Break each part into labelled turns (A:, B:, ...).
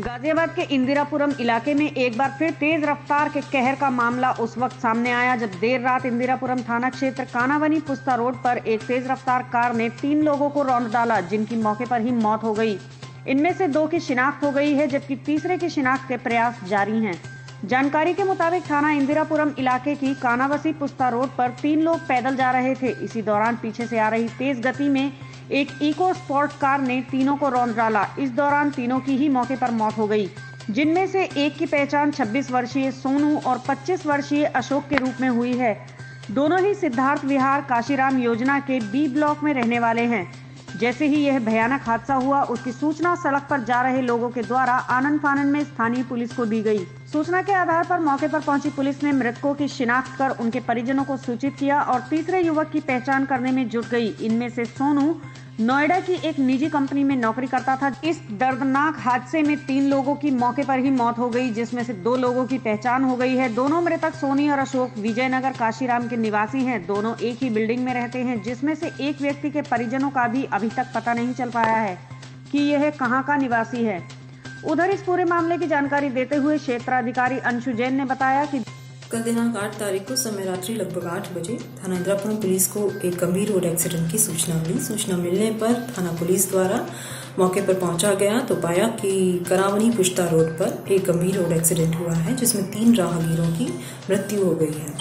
A: गाजियाबाद के इंदिरापुरम इलाके में एक बार फिर तेज रफ्तार के कहर का मामला उस वक्त सामने आया जब देर रात इंदिरापुरम थाना क्षेत्र कानावनी पुस्ता रोड पर एक तेज रफ्तार कार ने 3 लोगों को रौंद डाला, जिनकी मौके पर ही मौत हो गई। इनमें से 2 की शिनाख्त हो गई है, जबकि तीसरे की शिनाख्त के प्रयास जारी हैं। जानकारी के मुताबिक थाना इंदिरापुरम इलाके की कानावसी पुस्ता रोड पर 3 लोग पैदल जा रहे थे। इसी दौरान पीछे से आ रही तेज गति में एक इको स्पोर्ट कार ने तीनों को रौंद डाला। इस दौरान तीनों की ही मौके पर मौत हो गई, जिनमें से एक की पहचान 26 वर्षीय सोनू और 25 वर्षीय अशोक के रूप में हुई है। दोनों ही सिद्धार्थ विहार काशीराम योजना के बी ब्लॉक में रहने वाले हैं। जैसे ही यह भयानक हादसा हुआ, उसकी सूचना सड़क पर जा रहे लोगों के द्वारा आनन फानन में स्थानीय पुलिस को दी गई। सूचना के आधार पर मौके पर पहुंची पुलिस ने मृतकों की शिनाख्त कर उनके परिजनों को सूचित किया और तीसरे युवक की पहचान करने में जुट गई। इनमें से सोनू नोएडा की एक निजी कंपनी में नौकरी करता था। इस दर्दनाक हादसे में 3 लोगों की मौके पर ही मौत हो गई, जिसमें से 2 लोगों की पहचान हो गई है। दोनों मृतक सोनी और अशोक विजयनगर काशीराम के निवासी हैं। दोनों एक ही बिल्डिंग में रहते हैं, जिसमें से एक व्यक्ति के परिजनों का भी अभी तक पता नहीं चल पाया है कि यह कहां का निवासी है। उधर इस पूरे मामले की जानकारी देते हुए क्षेत्राधिकारी अंशु जैन ने बताया कि
B: कल दिनांक 8 तारीख को समय रात्रि लगभग 8 बजे थाना इंदिरापुरम पुलिस को एक गंभीर रोड एक्सीडेंट की सूचना मिली। सूचना मिलने पर थाना पुलिस द्वारा मौके पर पहुंचा गया तो पाया कि कानावनी पुस्ता रोड पर एक गंभीर रोड एक्सीडेंट हुआ है, जिसमें 3 राहगीरों की मृत्यु हो गई है।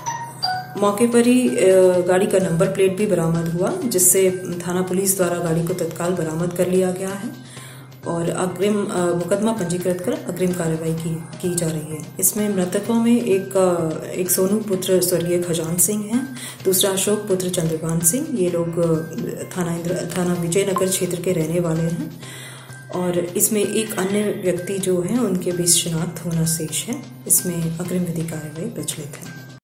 B: मौके पर ही गाड़ी का नंबर प्लेट भी बरामद हुआ, जिससे थाना पुलिस द्वारा गाड़ी को तत्काल बरामद कर लिया गया है और अग्रिम मुकदमा पंजीकृत कर अग्रिम कार्रवाई की जा रही है। इसमें मृतकों में एक सोनू पुत्र स्वर्गीय खजान सिंह हैं, दूसरा अशोक पुत्र चंद्रकांत सिंह। ये लोग थाना विजयनगर क्षेत्र के रहने वाले हैं और इसमें एक अन्य व्यक्ति जो है उनके बीच शिनाख्त होना शेष है। इसमें अग्रिम विधि कार्रवाई प्रचलित है।